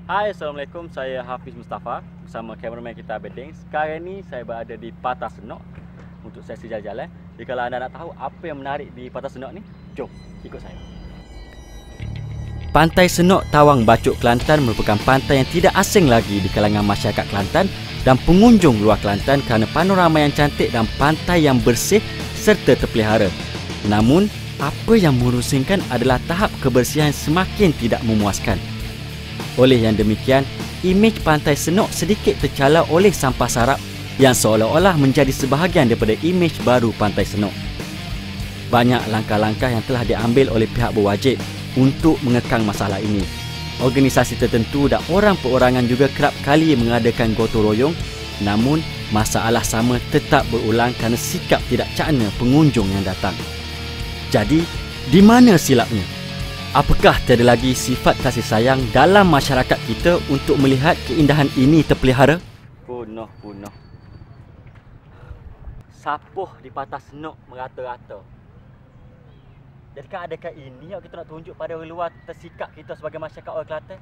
Hai, Assalamualaikum. Saya Hafiz Mustafa bersama kameraman kita Beding. Sekarang ni saya berada di Patah Senok untuk sesi jalan-jalan. Jadi kalau anda nak tahu apa yang menarik di Patah Senok ni, jom ikut saya. Pantai Senok Tawang Bacok Kelantan merupakan pantai yang tidak asing lagi di kalangan masyarakat Kelantan dan pengunjung luar Kelantan kerana panorama yang cantik dan pantai yang bersih serta terpelihara. Namun, apa yang merusingkan adalah tahap kebersihan semakin tidak memuaskan. Oleh yang demikian, imej pantai Senok sedikit tercalar oleh sampah sarap yang seolah-olah menjadi sebahagian daripada imej baru pantai Senok. Banyak langkah-langkah yang telah diambil oleh pihak berwajib untuk mengekang masalah ini. Organisasi tertentu dan orang perorangan juga kerap kali mengadakan gotong royong, namun masalah sama tetap berulang kerana sikap tidak cakna pengunjung yang datang. Jadi, di mana silapnya? Apakah tiada lagi sifat kasih sayang dalam masyarakat kita untuk melihat keindahan ini terpelihara? Punah. Sapuh di Patah Senok merata-rata. Jadi kan adakah ini yang kita nak tunjuk pada orang luar tersikap kita sebagai masyarakat orang Kelantan?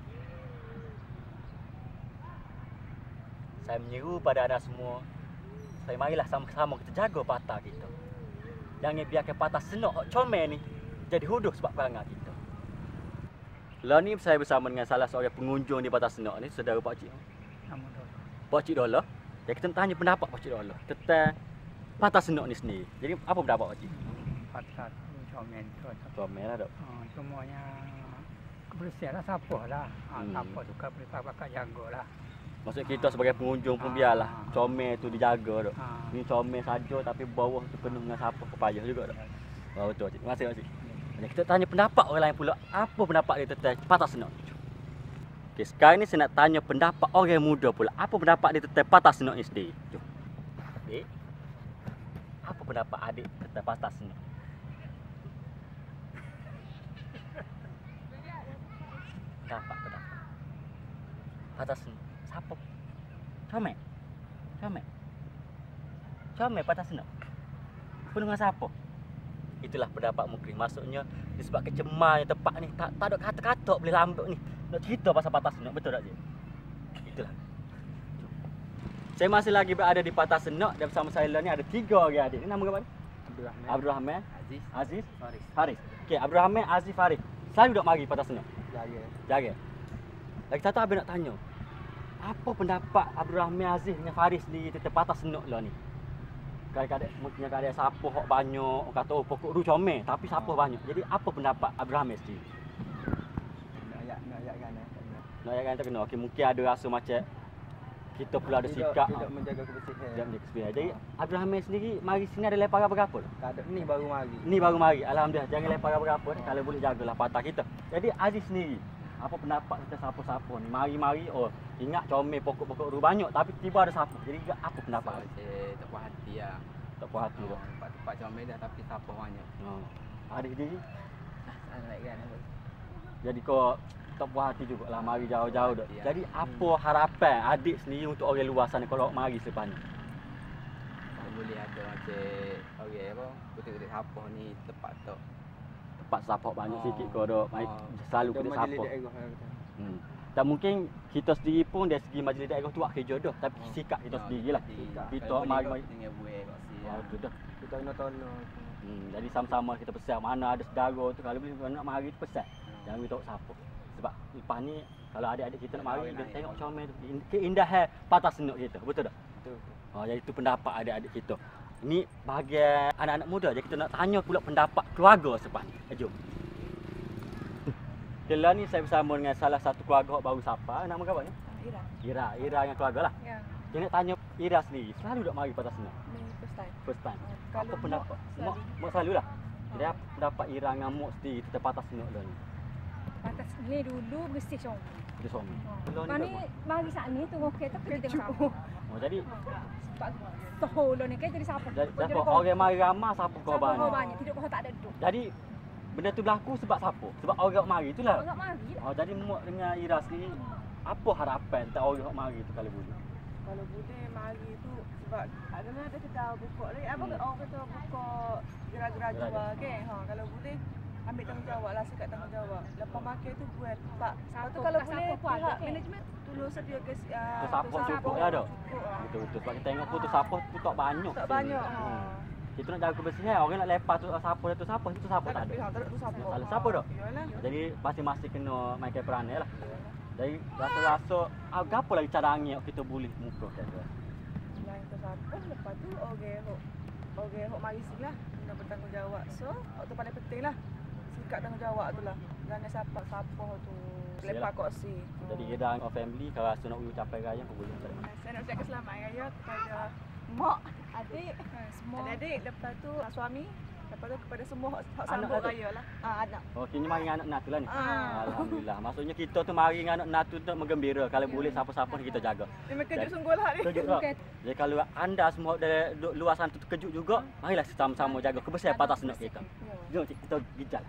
Saya menyeru pada anda semua, supaya marilah sama-sama kita jaga patah kita. Jangan biarkan Patah Senok comel ni jadi huduh sebab perangai kita. Lah ni saya bersama dengan salah seorang pengunjung di Patah Senok ni, saudara Pak Cik. Nama Dola. Pak Cik Dola. Jadi kita nak tanya pendapat Pak Cik Dola tentang Patah Senok ni sendiri. Jadi apa pendapat Pak Cik? Patah tu comel tu. Comel lah dok. Semuanya kebersihan lah, sapuh lah. Hmm. Sapuh tu kan pakai jaga lah. Maksud kita sebagai pengunjung pun biarlah comel tu dijaga dok. Ah. Ni comel saja tapi bawah tu penuh dengan sampah pepayah juga dok. Oh, betul Cik. Terima kasih Pak Cik. Jadi kita tanya pendapat orang lain pula. Apa pendapat dia tentang Patah Senok? Okey, sekarang ni saya nak tanya pendapat orang muda pula. Apa pendapat dia tentang Patah Senok ni sendiri? Jom. Adik, apa pendapat adik tentang Patah Senok? Pendapat. Patah Senok. Siapa? Comel? Comel Patah Senok? Penuh dengan siapa? Itulah pendapat Mukrim. Maksudnya disebabkan cemarnya tempat ni tak ada kata-kata boleh lambuk ni. Nak cerita pasal Patah Senok, betul tak Cik? Itulah. Saya masih lagi berada di Patah Senok dan bersama saya ni ada 3 orang adik. Ni nama apa ni? Abdul Rahman, Aziz, Faris. Okey, Abdul Rahman, Aziz, Faris. Selalu duk mari Patah Senok. Jaga. Lagi satu abang nak tanya. Apa pendapat Abdul Rahman, Aziz dengan Faris ni tentang Patah Senok lah ni? Kadang-kadang mungkin ada sapuh hok banyak, kata oh pokok ru comel tapi sapuh banyak. Jadi apa pendapat Abdul Rahman sendiri? Nak ayatkan terkena. Okey, mungkin ada rasa macam kita pula ada sikap tidak menjaga kebersihan. Tidak menjaga kebersihan. Jadi Abdul Rahman sendiri mari sini ada lepar berapa? Tak ada, ni baru mari. Ni baru mari. Alhamdulillah. Jangan lepar berapa kalau boleh jagalah patah kita. Jadi Aziz sendiri, apa pendapat tentang sapuh-sapuh ni? Mari-mari ingat comel pokok-pokok ru banyak tapi tiba ada sapuh. Jadi apa pendapat? Saya tak puas hati lah. Tak puas hati dah. Tempat comel dah tapi sapuh banyak. Adik sendiri Kan apa? jadi kau tak puas hati jugalah mari jauh-jauh dah. Ya. Jadi apa harapan adik sendiri untuk orang luar sana kalau mari selepas ni? Kalau boleh ada macam orang apa, kutik-kutik sapuh ni tempat tu. Tempat sapuh banyak sikit kau dah mai selalu kena sapuh. Dan mungkin kita sendiri pun dari segi majlis daerah tu buat kerja dah tapi sikap kita sendirilah. Kita mari dengan buat kat sini. tu dah. Kita kena tolong. Jadi sama-sama kita pesan mana ada saudara tu kalau boleh nak mari tu pesan. Jangan beritahu siapa. Sebab lepas ni kalau adik-adik kita nak mari dia tengok comel tu keindahan Patah Senok kita. Betul tak? Betul. Jadi itu pendapat adik-adik kita. Ini bahagian anak-anak muda je kita nak tanya pula pendapat keluarga selepas ni. Jom. Kelah ni saya bersama dengan salah satu keluarga baru sapa. Nama apa ni? Ira dengan keluarga lah. Ya, Saya nak tanya Ira sendiri. Selalu duk mari Patah Senok? ni first time. First time. Kalau Apa pendapat? Mak Mak selalu lah. Jadi apa pendapat Ira dengan Mak sendiri tentang Patah Senok dah ni? Patah ni dulu bersih cong. Dia suami. Kelah Kau ni mari saat ni tunggu kereta pergi tengok sapu. Jadi Sebab seholo ni kan jadi sapu. siapa orang mari ramai siapa kau Sapu banyak. banyak, tidak kau tak ada duduk. Jadi benda tu berlaku sebab siapa? Sebab orang mari itulah. Kau tak mari lah. Jadi Mak dengan Ira sendiri apa harapan tentang orang mari tu kalau boleh? Kalau boleh mari tu sebab ada kita buka lagi. Apa orang kata buka gerak-gerak jual kan. Kalau boleh ambil tanggungjawab lah, sikat tanggungjawab. Lepas makan tu buat tak. Lepas tu Siapa kalau bekas boleh siapa pun ada pihak ke? manajemen tolong sediakan Tu sapok cukup lah dok. Betul-betul. Sebab kita tengok pun tu sapok tu tak banyak. Tak banyak. Kita nak jaga kebersihan, orang nak lepas tu sapok tu sapok, itu sapok tak ada. Tak ada tu sapok. Salah siapa dok? Iyalah. Jadi masing-masing kena mainkan peranan lah. Jadi rasa-rasa apa lagi cara angin kita boleh muka kita. Yang tu sapok, lepas tu orang hok mari sini lah, kena bertanggungjawab. So, tu paling penting lah. Sikat tanggungjawab tu lah. Jangan sapok tu lepas koksi. Jadi kita family kalau rasa nak ucapai raya pun boleh cari. Saya nak ucapkan selamat raya kepada mak, adik, semua adik, lepas tu suami, lepas tu kepada semua hak sambut raya lah. Anak. Oh, kini mari dengan anak natu lah ni. Alhamdulillah. Maksudnya kita tu mari dengan anak natu untuk menggembira. Kalau boleh siapa-siapa kita jaga. Memang kejut sungguh lah ni. Kejut tak? Jadi kalau anda semua dari luar sana tu terkejut juga, marilah sama-sama jaga kebersihan patah senok kita. Jom kita gijal.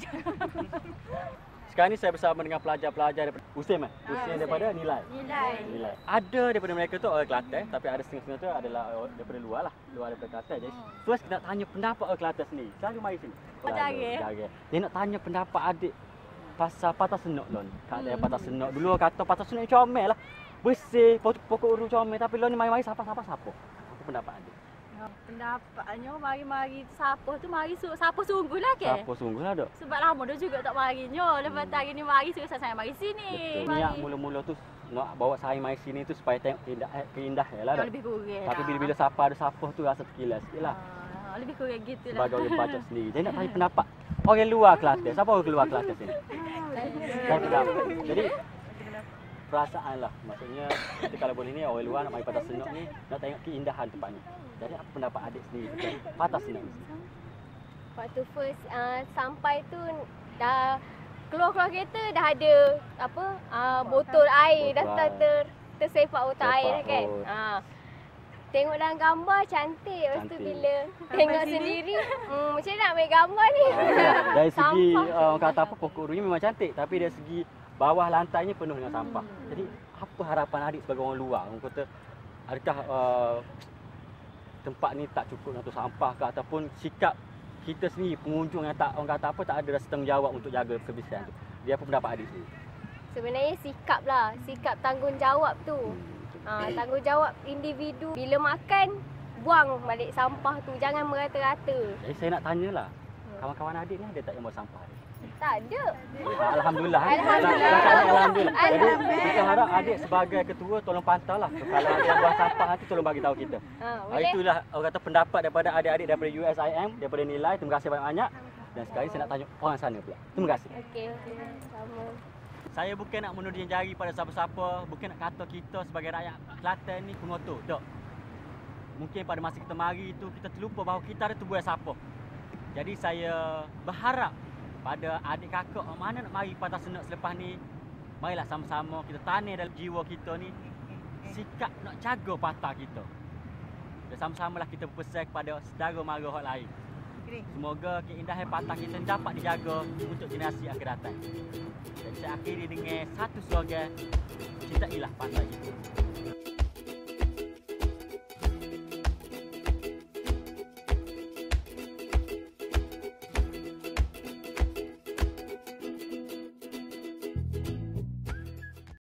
Sekarang ni saya bersama dengan pelajar-pelajar daripada USIM daripada Nilai. Ada daripada mereka tu orang Kelantan, tapi ada setengah-setengah tu adalah daripada luar lah, luar daripada Kelantan. Jadi first kita nak tanya pendapat orang Kelantan sendiri. Selalu mari sini. Jaga. Dia nak tanya pendapat adik pasal patah senok lon. Keadaan patah senok. Dulu orang kata patah senok ni comel lah. Bersih, pokok uru comel, tapi lon ni mari-mari siapa. Apa pendapat adik? Pendapatnya mari-mari siapa tu mari siapa sungguh lah ke? Siapa sungguh lah dok. Sebab lama dah juga tak marinya. Lepas tu hari ni mari suruh saya mari sini. Betul. Niat mula-mula tu nak bawa saya mari sini tu supaya tengok keindahan lah dok. Lebih kurang. Tapi bila-bila siapa ada siapa tu rasa terkilas sikit lah. Lebih kurang gitu lah. Sebagai orang baca sendiri. Jadi nak tanya pendapat orang luar Kelantan. Siapa orang luar Kelantan sini? Saya pendapat. Jadi perasaan lah. Maksudnya kita kalau boleh ni orang luar nak mari Patah Senok ni nak tengok keindahan tempat ni. Jadi apa pendapat adik sendiri tentang Patah Senok ni? Waktu first sampai tu dah keluar kereta dah ada apa botol air dah tersepak botol air dah kan. Tengok dalam gambar cantik. Lepas tu bila tengok sendiri macam nak ambil gambar ni. Dari segi orang kata apa pokok uru ni memang cantik, tapi dari segi bawah lantainya penuh dengan sampah. Jadi apa harapan adik sebagai orang luar? Orang kata adakah tempat ni tak cukup untuk sampah ke, ataupun sikap kita sendiri pengunjung yang tak orang kata apa tak ada rasa tanggungjawab untuk jaga kebersihan tu. Dia apa pendapat adik sendiri? Sebenarnya sikap lah, sikap tanggungjawab tu. Tanggungjawab individu bila makan buang balik sampah tu, jangan merata-rata. Jadi saya nak tanyalah, kawan-kawan adik ni ada tak yang buang sampah? Tak ada. Alhamdulillah. Alhamdulillah. Jadi kita harap adik sebagai ketua tolong pantau lah. Kalau ada yang buang sampah nanti tolong bagi tahu kita. Itulah orang kata pendapat daripada adik-adik daripada USIM, daripada Nilai. Terima kasih banyak-banyak. Dan sekarang saya nak tanya orang sana pula. Terima kasih. Okey. Sama. Saya bukan nak menuding jari pada siapa-siapa, bukan nak kata kita sebagai rakyat Kelantan ni pengotor. Tak. Mungkin pada masa kita mari tu kita terlupa bahawa kita ada tubuh siapa. Jadi saya berharap pada adik kakak mana nak mari Patah Senok selepas ni, marilah sama-sama kita tanam dalam jiwa kita ni sikap nak jaga patah kita. Dan sama-samalah kita berpesan kepada saudara mara hak lain. Semoga keindahan patah kita dapat dijaga untuk generasi akan datang. Jadi saya akhiri dengan satu slogan, cintailah patah kita.